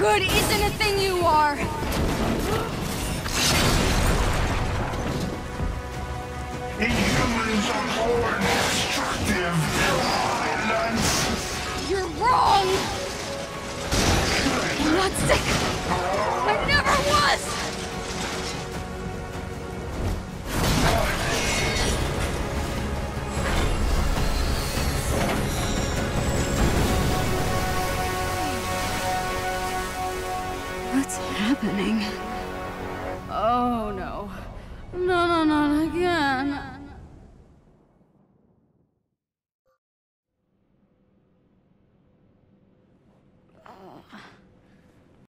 Good isn't a thing you are! Inhumans are born destructive, violence. You're wrong! I'm not sick! I never was! What's happening? Oh no. No, no, not again.